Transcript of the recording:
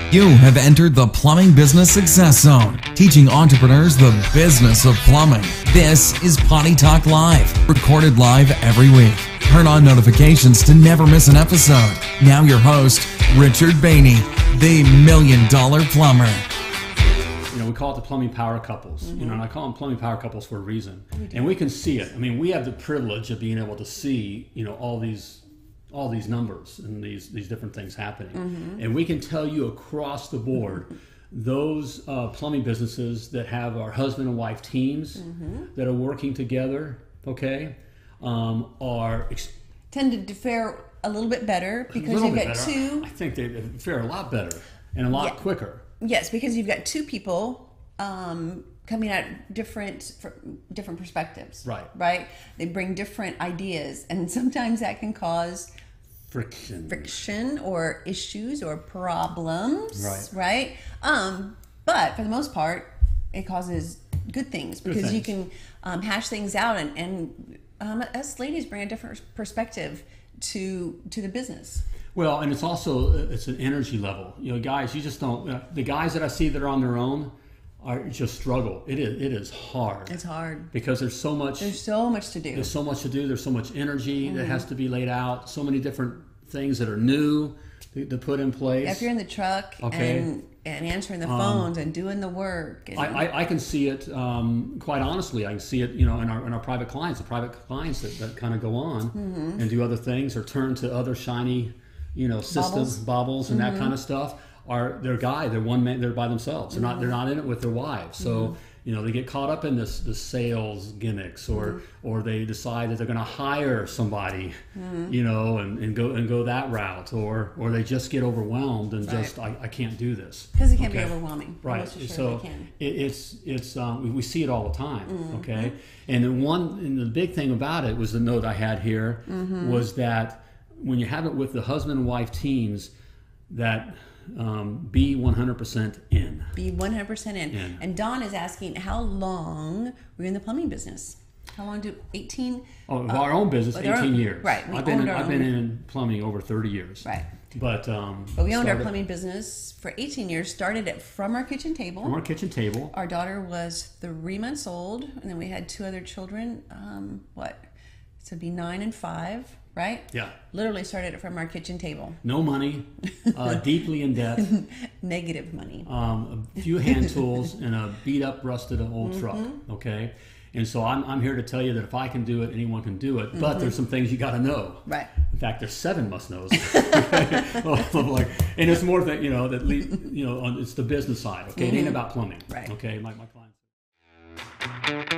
You have entered the Plumbing Business Success Zone, teaching entrepreneurs the business of plumbing. This is Potty Talk Live, recorded live every week. Turn on notifications to never miss an episode. Now your host, Richard Behney, the $1 Million Plumber. You know, we call it the plumbing power couples. You know, and I call them plumbing power couples for a reason. And we can see it. I mean, we have the privilege of being able to see, you know, all these numbers and these different things happening. And we can tell you across the board, those plumbing businesses that have our husband and wife teams that are working together, okay, tended to fare a little bit better because you've got two. I think they fare a lot better and a lot quicker. Yes, because you've got two people coming at different perspectives. Right. They bring different ideas, and sometimes that can cause friction or issues or problems. Right. But for the most part, it causes good things because you can hash things out, and us ladies bring a different perspective to the business. Well, and it's also an energy level. You know, guys, you just don't. The guys that I see that are on their own are just struggle. It is hard. It's hard because there's so much. There's so much to do. There's so much to do. There's so much energy that has to be laid out. So many different things that are new to put in place. Yeah, if you're in the truck and answering the phones and doing the work. And I can see it, quite honestly, I can see it, you know, in our private clients, that kind of go on and do other things or turn to other shiny, you know, systems, baubles and that kind of stuff. They're one man, they're by themselves. They're not in it with their wives. So, you know, they get caught up in the sales gimmicks or they decide that they're going to hire somebody, you know, and go that route, or they just get overwhelmed and just I can't do this because it can be overwhelming. Right. So we see it all the time. Okay. And the big thing about it was the note I had here was that when you have it with the husband and wife teams, that be 100% in. Be 100% in. And Don is asking, how long were you in the plumbing business? How long 18? Oh, our own business, 18 years. Right. I've been in plumbing over 30 years. Right. But we owned our plumbing busining for 18 years. Started it from our kitchen table. From our kitchen table. Our daughter was 3 months old, and then we had two other children. So it'd be 9 and 5. Right? Yeah. Literally started it from our kitchen table. No money, deeply in debt. Negative money. A few hand tools and a beat up, rusted old truck. Okay. And so I'm here to tell you that if I can do it, anyone can do it. But there's some things you got to know. Right. In fact, there's 7 must-knows. And it's more that, you know, it's the business side. Okay. It ain't about plumbing. Right. Okay. My clients.